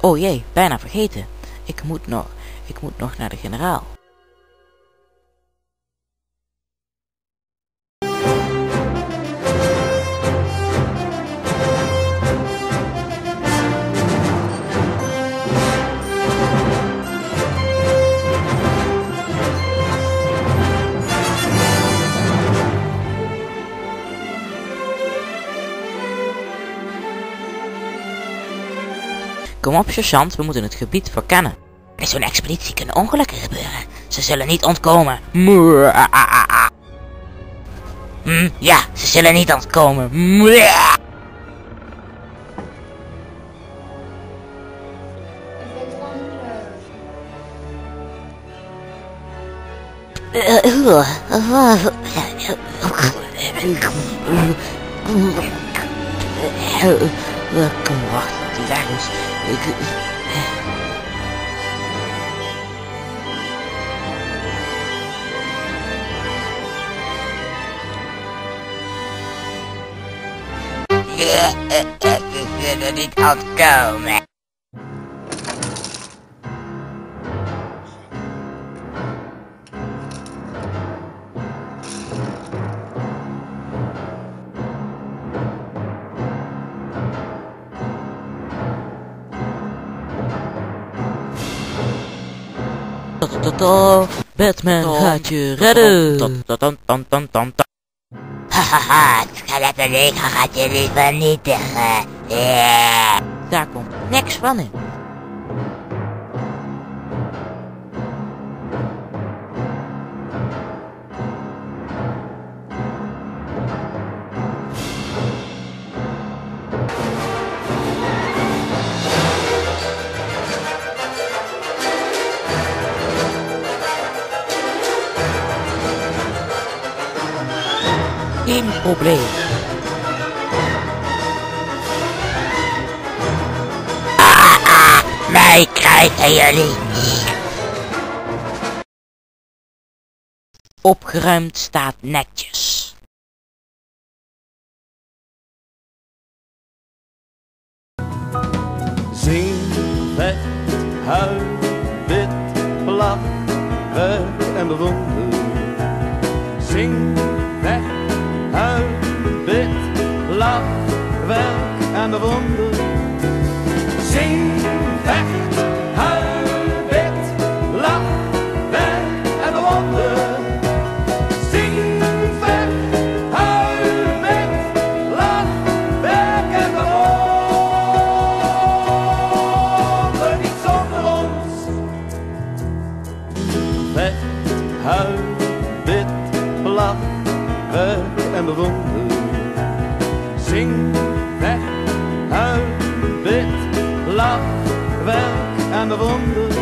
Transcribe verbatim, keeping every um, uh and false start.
Oh jee, bijna vergeten. Ik moet nog, ik moet nog naar de generaal. Kom op, sergeant, we moeten het gebied verkennen. Met zo'n expeditie kunnen ongelukken gebeuren. Ze zullen niet ontkomen. Hm, ja, ze zullen niet ontkomen. Kom, wacht, die wagens. Ik... Ze zullen niet ontkomen. Batman gaat je redden. Hahaha, het skelettenleger gaat jullie vernietigen. Yeah. Daar komt niks van in. Geen probleem. Ah, ah, mij krijgen jullie niet. Opgeruimd staat netjes. Zing, vecht, huil, wit, lach, werk en bewonder. Zing, vecht, huil, wit, lach, werk en bewonder. Zing, vecht, huil, wit, lach, werk en bewonder. Zing, vecht, huil, wit, lach, werk en bewonder. Niet zonder ons. Vecht, huil, wit, lach, werk en bewonder. Zing, vecht, huil, bid, lach, werk en bewonder.